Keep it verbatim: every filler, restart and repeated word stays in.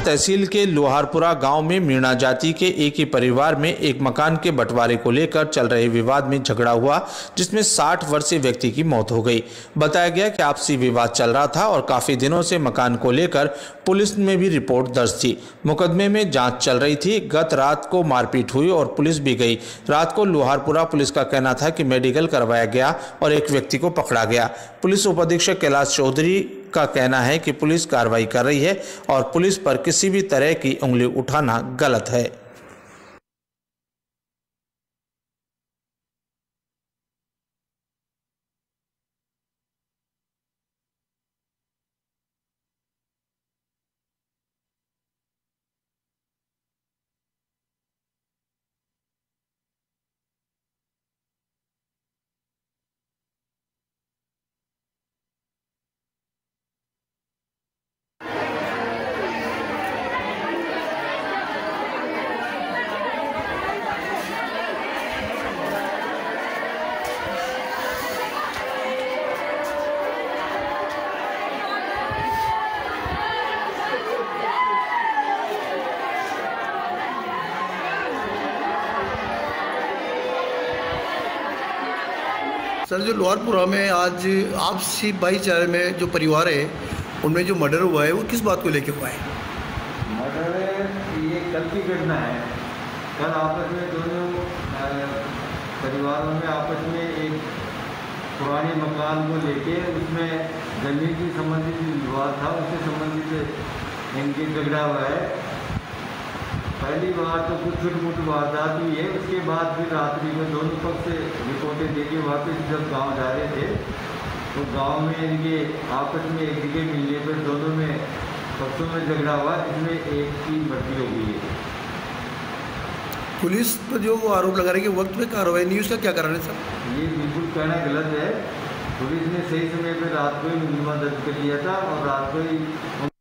तहसील के लोहारपुरा गांव में मीणा जाति के एक ही परिवार में एक मकान के बंटवारे को लेकर चल रहे विवाद में झगड़ा हुआ, जिसमें साठ वर्षीय व्यक्ति की मौत हो गई। बताया गया कि आपसी विवाद चल रहा था और काफी दिनों से मकान को लेकर पुलिस में भी रिपोर्ट दर्ज थी। मुकदमे में जांच चल रही थी। गत रात को मारपीट हुई और पुलिस भी गई। रात को लोहारपुरा पुलिस का कहना था कि मेडिकल करवाया गया और एक व्यक्ति को पकड़ा गया। पुलिस उपाधीक्षक कैलाश चौधरी का कहना है कि पुलिस कार्रवाई कर रही है और पुलिस पर किसी भी तरह की उंगली उठाना गलत है। सर, जो लोहारपुरा में आज आपसी भाईचारे में जो परिवार है उनमें जो मर्डर हुआ है वो किस बात को लेके हुआ है? मर्डर ये कल की घटना है। कल आपस में दोनों परिवारों में आपस में एक पुराने मकान को लेके उसमें जमीन की संबंधित विवाद था, उससे संबंधित इनकी झगड़ा हुआ है। पहली बार तो कुछ छोटी मोटी वारदात हुई है, उसके बाद फिर रात्रि में दोनों पक्ष से रिपोर्टें देके वापस जब गांव जा रहे थे तो गांव में इनके आपस में एक जगह मिलने पर दोनों में पक्षों में झगड़ा हुआ, जिसमें एक की मृत्यु हो गई है। पुलिस पर जो वो आरोप लगा रही है कि वक्त में कार्रवाई नहीं, उसका क्या कारण है सर? ये बिल्कुल कहना गलत है। पुलिस ने सही समय पर रात को ही मुकदमा दर्ज कर लिया था और रात को ही